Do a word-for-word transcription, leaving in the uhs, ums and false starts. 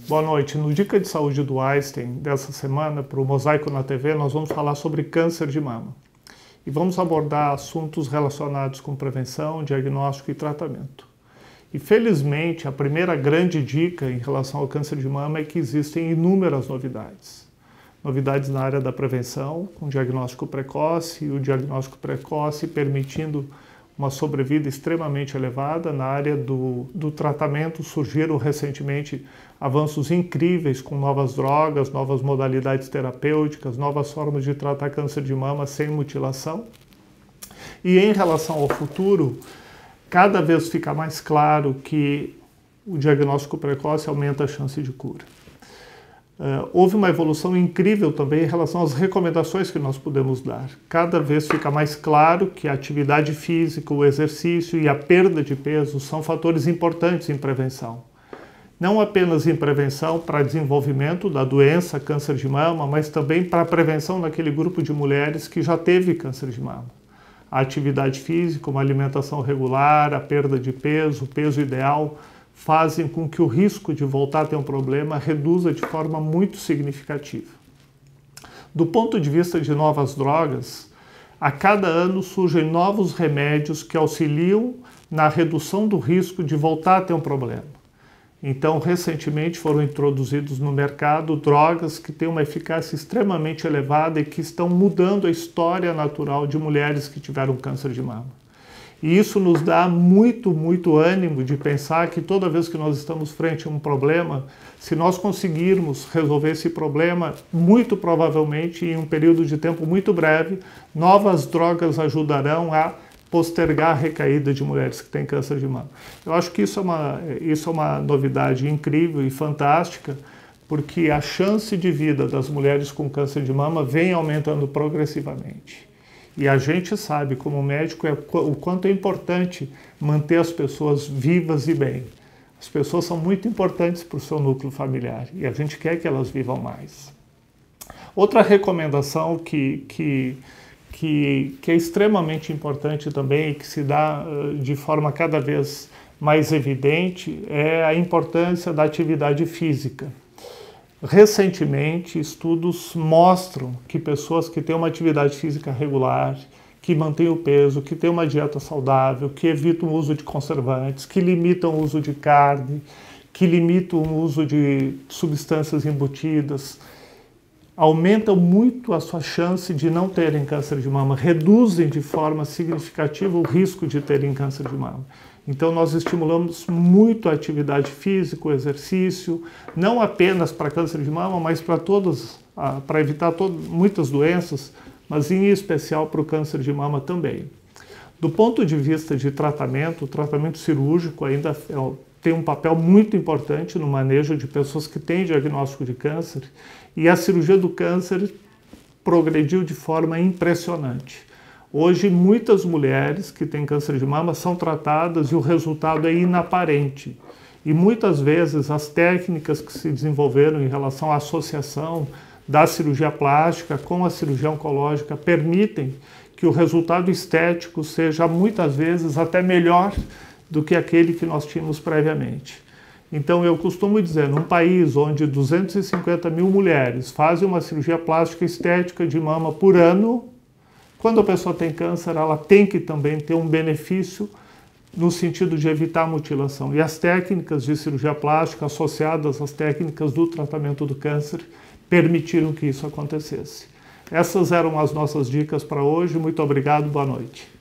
Boa noite. No Dica de Saúde do Einstein dessa semana, para o Mosaico na T V, nós vamos falar sobre câncer de mama. E vamos abordar assuntos relacionados com prevenção, diagnóstico e tratamento. E felizmente, a primeira grande dica em relação ao câncer de mama é que existem inúmeras novidades. Novidades na área da prevenção, com diagnóstico precoce, e o diagnóstico precoce permitindo uma sobrevida extremamente elevada. Na área do, do tratamento surgiram recentemente avanços incríveis com novas drogas, novas modalidades terapêuticas, novas formas de tratar câncer de mama sem mutilação. E em relação ao futuro, cada vez fica mais claro que o diagnóstico precoce aumenta a chance de cura. Uh, houve uma evolução incrível também em relação às recomendações que nós podemos dar. Cada vez fica mais claro que a atividade física, o exercício e a perda de peso são fatores importantes em prevenção. Não apenas em prevenção para desenvolvimento da doença câncer de mama, mas também para a prevenção naquele grupo de mulheres que já teve câncer de mama. A atividade física, uma alimentação regular, a perda de peso, o peso ideal, fazem com que o risco de voltar a ter um problema reduza de forma muito significativa. Do ponto de vista de novas drogas, a cada ano surgem novos remédios que auxiliam na redução do risco de voltar a ter um problema. Então, recentemente foram introduzidos no mercado drogas que têm uma eficácia extremamente elevada e que estão mudando a história natural de mulheres que tiveram câncer de mama. E isso nos dá muito, muito ânimo de pensar que toda vez que nós estamos frente a um problema, se nós conseguirmos resolver esse problema, muito provavelmente em um período de tempo muito breve, novas drogas ajudarão a postergar a recaída de mulheres que têm câncer de mama. Eu acho que isso é uma, isso é uma novidade incrível e fantástica, porque a chance de vida das mulheres com câncer de mama vem aumentando progressivamente. E a gente sabe, como médico, é o quanto é importante manter as pessoas vivas e bem. As pessoas são muito importantes para o seu núcleo familiar e a gente quer que elas vivam mais. Outra recomendação que, que, que, que é extremamente importante também e que se dá uh, de forma cada vez mais evidente é a importância da atividade física. Recentemente, estudos mostram que pessoas que têm uma atividade física regular, que mantêm o peso, que têm uma dieta saudável, que evitam o uso de conservantes, que limitam o uso de carne, que limitam o uso de substâncias embutidas, aumentam muito a sua chance de não terem câncer de mama, reduzem de forma significativa o risco de terem câncer de mama. Então nós estimulamos muito a atividade física, o exercício, não apenas para câncer de mama, mas para todas, para evitar todo, muitas doenças, mas em especial para o câncer de mama também. Do ponto de vista de tratamento, o tratamento cirúrgico ainda é, tem um papel muito importante no manejo de pessoas que têm diagnóstico de câncer, e a cirurgia do câncer progrediu de forma impressionante. Hoje, muitas mulheres que têm câncer de mama são tratadas e o resultado é inaparente. E muitas vezes as técnicas que se desenvolveram em relação à associação da cirurgia plástica com a cirurgia oncológica permitem que o resultado estético seja muitas vezes até melhor do que aquele que nós tínhamos previamente. Então eu costumo dizer, num país onde duzentas e cinquenta mil mulheres fazem uma cirurgia plástica estética de mama por ano, quando a pessoa tem câncer, ela tem que também ter um benefício no sentido de evitar a mutilação. E as técnicas de cirurgia plástica associadas às técnicas do tratamento do câncer permitiram que isso acontecesse. Essas eram as nossas dicas para hoje. Muito obrigado, boa noite.